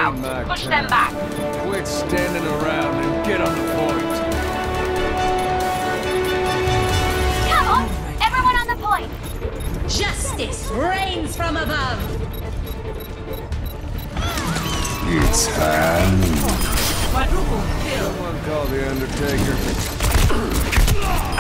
out. Push them back. Quit standing around and get on the point. Come on, everyone on the point. Justice reigns from above. It's hand. Quadruple kill. Someone call the Undertaker.